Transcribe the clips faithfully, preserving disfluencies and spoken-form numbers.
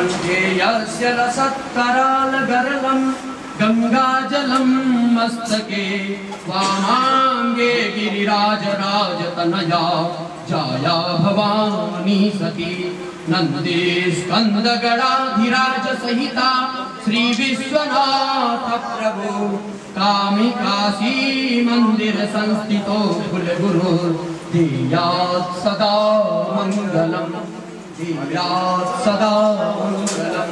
कंठे यस्य लसत्करालगरलं गंगाजलं मस्तके वामांगे गिरिराजराजतनया जाया भवानी सती नंदे स्कंदगणाधिराज सहिता श्री विश्वनाथ प्रभु कामिकासी मंदिर संस्थितो कुलगुरु धियात् सदा मंगलम धियात् सदा मंगलम।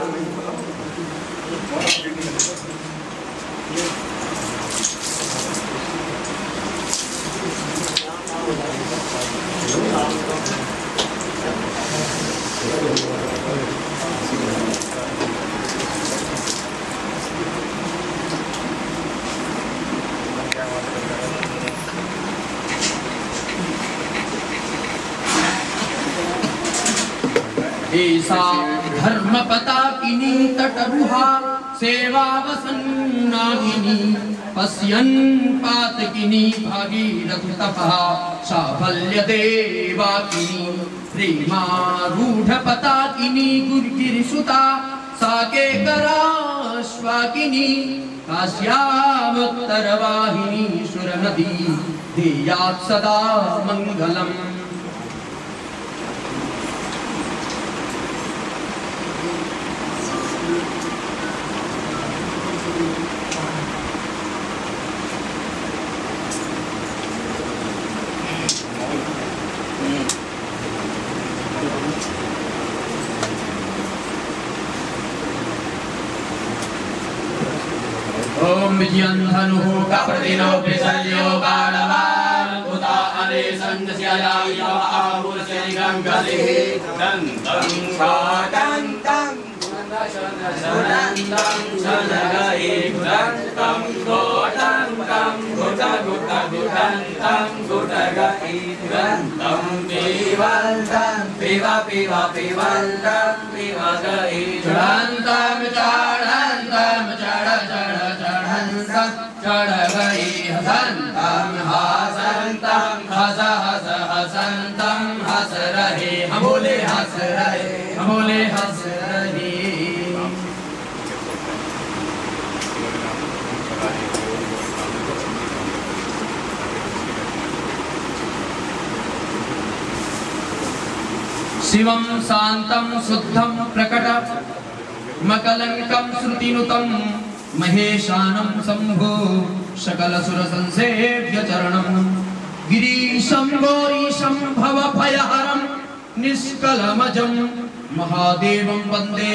ऐसा धर्म पताकिनी तटरुहा सेवा वसन्नागिनी पश्यन् पातकिनी भागीरथ तपः साफल्य देवाकिनी प्रेमारूढ़ पताकिनी गुर्गिरिसुता साके कराश्वाकिनी काश्यामुत्तरवाहिनी सुरनदी धियात् सदा मंगलम्। ओम विजयंधनुः कप्रदिनो विसल्यो बाणवान् उता अने संदस्याया आहुर्स्य निगंगलिः दन्तं स्वादन्तं शनन्तं शनगहि गुदन्तं गोदन्तं गुद गुद गुदन्तं गुदगहि गुदन्तं पिबन्तं पिब पिब पिबन्तं पिबगहि चढ़न्तं चढ़न्तं चढ़ चढ़ चढ़गई हसन्तं हसन्तं हस हस हसन्तं हस रहे हम बोले हंस रहे हम बोले हंस रहे। शिवं शान्तं शुद्धं प्रकट मकलंकं श्रुतिनुतं महेशानं शंभो सकलसुरसंसेव्य चरणं गिरीशं गौरीशं भवभयहरं निष्कलमजं महादेवं वन्दे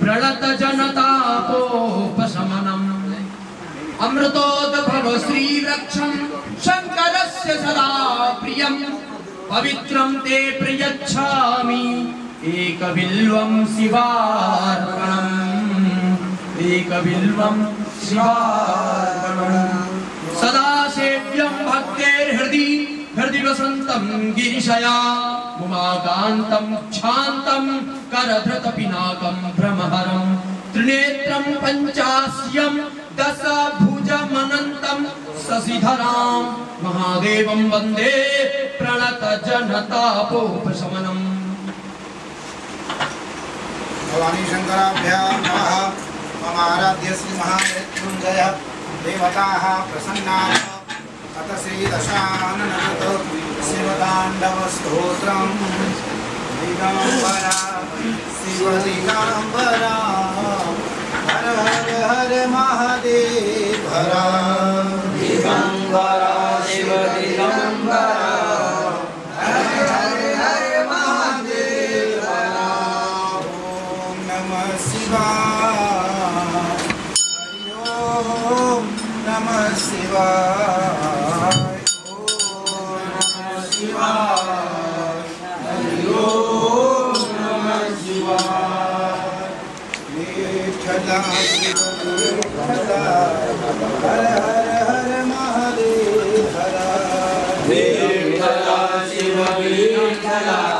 प्रणतजनतापोपशमनम्। अमृतोद्भव श्रीवृक्षं शङ्करस्य सदा प्रियं पवित्रं ते प्रयच्छामि एकबिल्वं शिवार्पणम् एकबिल्वं शिवार्पणम्। सदा सेव्यं भक्तेर्हृदि हृदि वसन्तं गिरिशया उमाकान्तं क्षान्तं करधृतपिनाकं भ्रमहरं त्रिनेत्रं पञ्चास्यं दशभुजमनन्तं शशिधरां महादेवं वन्दे प्रणतजनतापोपशमनम्। भवानी शंकराभ्यां नमः। मम आराध्य श्री महामृत्युंजय देवताः प्रसन्नाः अत श्री दशाननत शिवतांडव स्तोत्रम् दिगंबरा शिव दिगंबरा हर हर हर महादेव हर दिगंबरा शिव दिगंबरा हर हर हर महादेव हर। ओम नमः शिवाय हरि ओम नमः शिवाय ओम नमः शिवाय हरि ओम नमः शिवाय। विठ्ठला शिव विठ्ठला हर हर हर महादेव हर विठ्ठला शिव विठ्ठला